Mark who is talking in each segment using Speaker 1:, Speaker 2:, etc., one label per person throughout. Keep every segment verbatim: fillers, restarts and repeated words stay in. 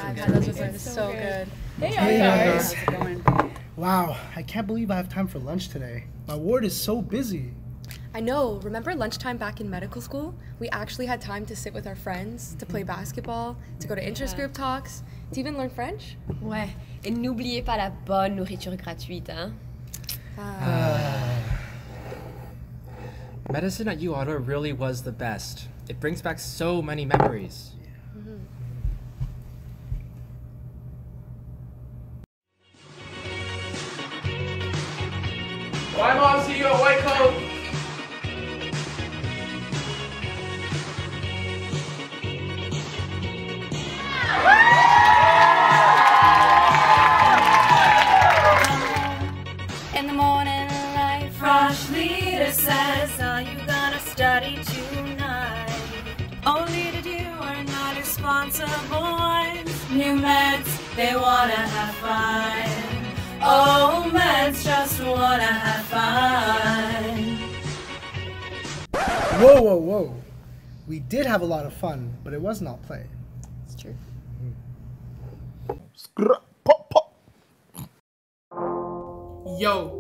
Speaker 1: I've had those before. It's so good.
Speaker 2: Hey,
Speaker 3: Hey
Speaker 2: guys.
Speaker 3: guys.
Speaker 2: How's it going?
Speaker 3: Wow, I can't believe I have time for lunch today. My ward is so busy.
Speaker 1: I know. Remember lunchtime back in medical school? We actually had time to sit with our friends, to play basketball, to go to interest group talks, to even learn French.
Speaker 4: Ouais. Et n'oubliez pas la bonne nourriture gratuite, hein?
Speaker 5: Medicine at U Auto really was the best. It brings back so many memories.
Speaker 1: Mm-hmm.
Speaker 6: Why mom see you a white coat?
Speaker 2: In the morning light, Frosh leader says, are you gonna study tonight? Only that you are not responsible ones. New meds, they wanna have fun. Oh, meds just wanna have fun.
Speaker 3: Whoa, whoa, whoa. We did have a lot of fun, but it was not play.
Speaker 4: It's true.
Speaker 7: Pop, pop.
Speaker 6: Yo.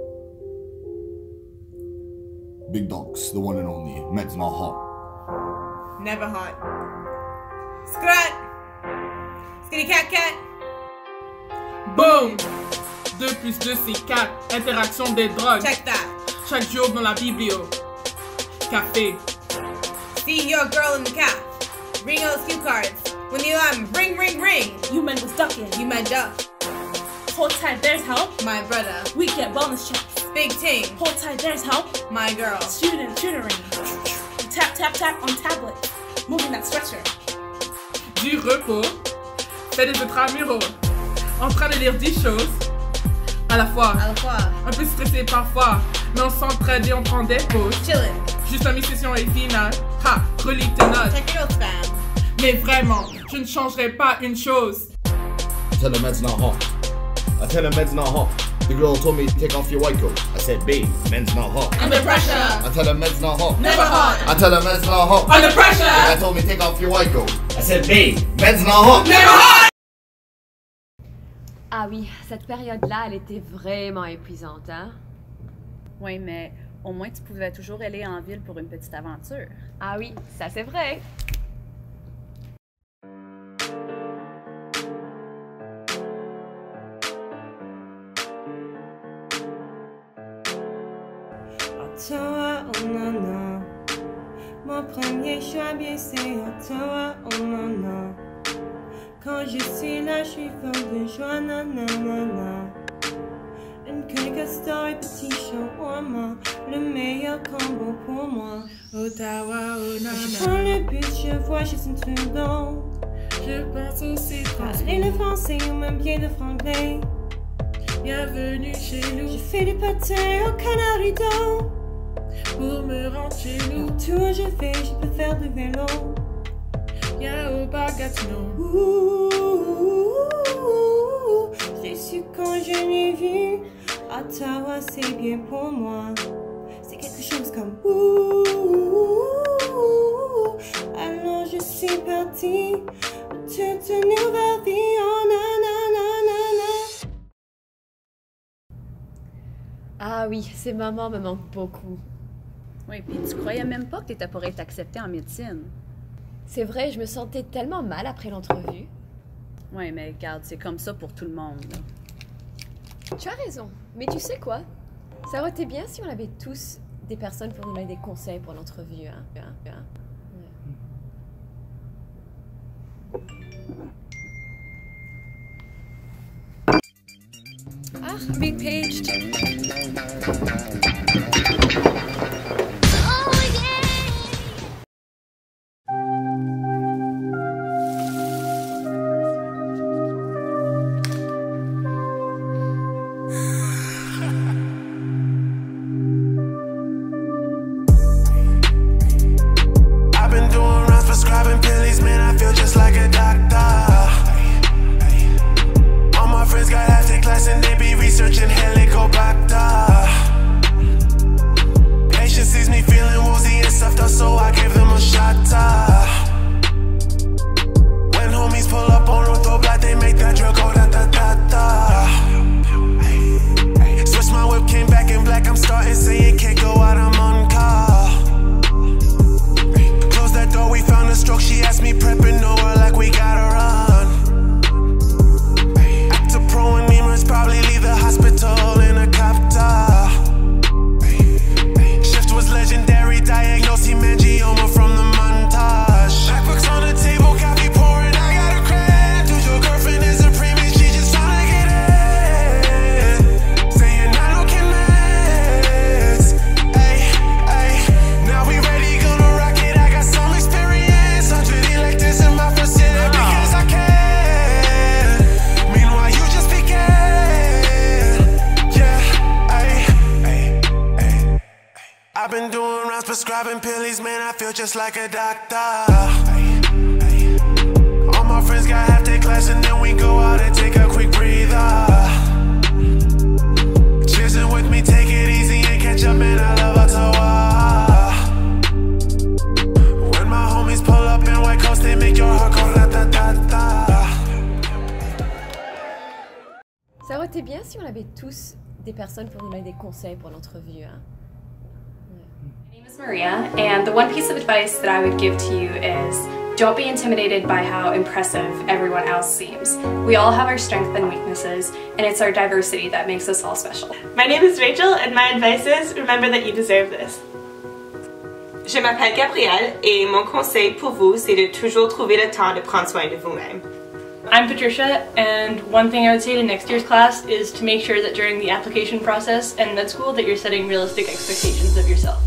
Speaker 7: Big dogs, the one and only. Med's not hot.
Speaker 8: Never hot. Scrat! Skinny cat cat!
Speaker 6: Boom! deux plus deux, c'est quatre. Interaction des drogues.
Speaker 8: Check that.
Speaker 6: Chaque jour dans la biblio. Café.
Speaker 8: See your girl in the calf. Ring those cue cards. When the alarm ring, ring, ring.
Speaker 2: You men was ducking.
Speaker 8: You my duck.
Speaker 2: Hold tight, there's help.
Speaker 8: My brother.
Speaker 2: We get bonus checks.
Speaker 8: Big ting.
Speaker 2: Hold tight, there's help.
Speaker 8: My girl.
Speaker 2: Student tutoring. Tap, tap, tap on tablet. Moving that stretcher.
Speaker 6: Du repos. Fait des intramuraux. En train de lire dix choses. À la fois.
Speaker 8: À la fois.
Speaker 6: Un peu stressé parfois. Mais on s'entraide et on prend des pauses.
Speaker 8: Chillin'.
Speaker 6: Juste à mi-session et finale. Ha! Relis tes notes.
Speaker 8: Check your notes, fam.
Speaker 6: Mais vraiment, je ne changerai pas une chose.
Speaker 7: I tell her med's not hot. I tell her med's not hot. The girl told me to take off your white coat. I said, babe, men's not hot.
Speaker 8: Under pressure.
Speaker 7: I tell her med's not hot.
Speaker 8: Never hot.
Speaker 7: I tell her med's not hot.
Speaker 6: Under pressure.
Speaker 7: The guy told me to take off your white coat. I said, babe, men's not hot.
Speaker 6: Never hot.
Speaker 4: Ah oui, cette période-là, elle était vraiment épuisante, hein?
Speaker 2: Oui, mais au moins tu pouvais toujours aller en ville pour une petite aventure.
Speaker 4: Ah oui, ça c'est vrai.
Speaker 9: Ottawa, oh non, non. Mon premier choix, bien c'est Ottawa, oh non, non. Quand je suis là, je suis folle de joie, non, non, non, non. Une quelque story, petit shawarma, le meilleur combo pour moi.
Speaker 6: Ottawa, oh non,
Speaker 9: Je prends le bus, je vois Justin Trudeau.
Speaker 6: Je pense aussi
Speaker 9: Parler le français ou même bien de franglais.
Speaker 6: Bienvenue chez nous.
Speaker 9: Je fais des patins au Canarido.
Speaker 6: Pour me rendre chez nous.
Speaker 9: Partout où je vais, je peux faire du vélo.
Speaker 6: Y'a au Bagatino.
Speaker 9: Ouh, j'ai su quand je l'ai vu. Ottawa, c'est bien pour moi. C'est quelque chose comme ouh. Alors je suis partie. Toute une nouvelle vie. Oh na na na na na.
Speaker 4: Ah oui, ces moments me manquent beaucoup.
Speaker 2: Oui, puis tu croyais même pas que t'étais pour être acceptée en médecine.
Speaker 4: C'est vrai, je me sentais tellement mal après l'entrevue.
Speaker 2: Oui, mais regarde, c'est comme ça pour tout le monde. là.
Speaker 4: Tu as raison, mais tu sais quoi? Ça aurait été bien si on avait tous des personnes pour nous donner des conseils pour l'entrevue, hein? hein, hein. Ouais.
Speaker 1: Ah, I'm being paged.
Speaker 10: And they be researching Helicobacter. Popping pills, man, I feel just like a doctor. All my friends got half their class and then we go out and take a quick breather. Chasing with me, take it easy and catch up, man, I love Ottawa. When my homies pull up in White Coast, they make your heart go ra-ta-ta-ta.
Speaker 4: Ça aurait été bien si on avait tous des personnes pour nous donner des conseils pour l'entrevue. Hein?
Speaker 11: My name is Maria, and the one piece of advice that I would give to you is don't be intimidated by how impressive everyone else seems. We all have our strengths and weaknesses, and it's our diversity that makes us all special.
Speaker 12: My name is Rachel, and my advice is remember that you deserve this. Je m'appelle Gabrielle, et mon conseil pour vous, c'est de toujours trouver le temps de prendre soin de vous-même.
Speaker 13: I'm Patricia, and one thing I would say to next year's class is to make sure that during the application process and med school that you're setting realistic expectations of yourself.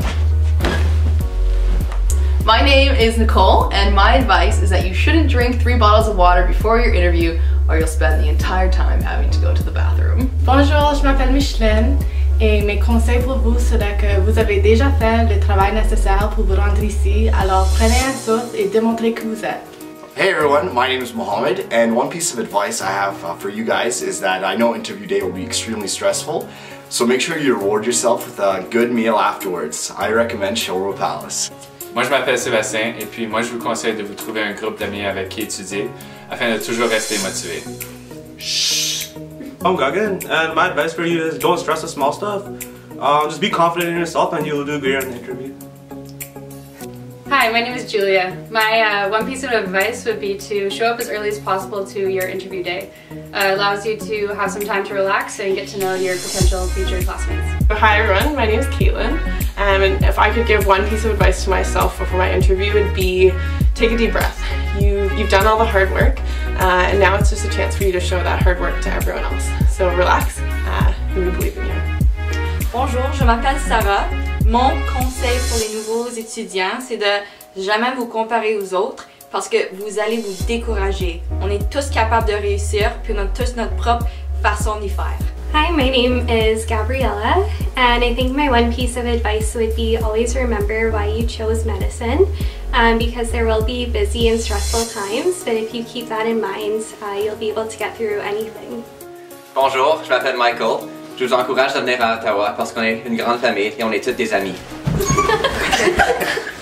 Speaker 14: My name is Nicole, and my advice is that you shouldn't drink three bottles of water before your interview or you'll spend the entire time having to go to the bathroom.
Speaker 15: Bonjour, je m'appelle Micheline, et mes conseils pour vous seraient que vous avez déjà fait le travail nécessaire pour vous rendre ici, alors prenez un souffle et démontrez que vous êtes.
Speaker 16: Hey everyone, my name is Mohammed, and one piece of advice I have uh, for you guys is that I know interview day will be extremely stressful, so make sure you reward yourself with a good meal afterwards. I recommend Showroom Palace.
Speaker 17: Moi je m'appelle Sébastien, et puis moi je vous conseille de vous trouver un groupe d'amis avec qui étudier, afin de toujours rester motivé.
Speaker 18: Shh! I'm Gagan, and my advice for you is don't stress the small stuff. Um, just be confident in yourself and you'll do great in the interview.
Speaker 19: Hi, my name is Julia. My uh, one piece of advice would be to show up as early as possible to your interview day. Uh, it allows you to have some time to relax and get to know your potential future classmates.
Speaker 12: Hi everyone, my name is Caitlin, um, and if I could give one piece of advice to myself before my interview, it would be take a deep breath. You, you've done all the hard work, uh, and now it's just a chance for you to show that hard work to everyone else. So relax, uh, and we believe in you.
Speaker 20: Bonjour, je m'appelle Sarah. Mon conseil pour les nouveaux étudiants, c'est de jamais vous comparer aux autres parce que vous allez vous décourager. On est tous capables de réussir, puis on a tous notre propre façon d'y faire.
Speaker 21: Hi, my name is Gabriella, and I think my one piece of advice would be always remember why you chose medicine, um, because there will be busy and stressful times, but if you keep that in mind, uh, you'll be able to get through anything.
Speaker 22: Bonjour, je m'appelle Michael. Je vous encourage à venir à Ottawa parce qu'on est une grande famille et on est tous des amis.